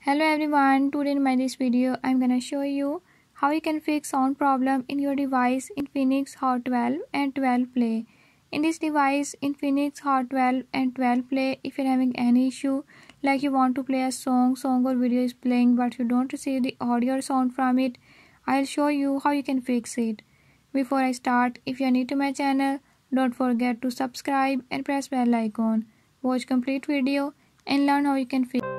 Hello everyone, today in this video I'm gonna show you how you can fix sound problem in your device Infinix Hot 12 and 12 Play. In this device Infinix Hot 12 and 12 Play, if you're having any issue like you want to play a song or video is playing but you don't receive the audio or sound from it, I'll show you how you can fix it. Before I start, if you're new to my channel, don't forget to subscribe and press bell icon. Watch complete video and learn how you can fix it.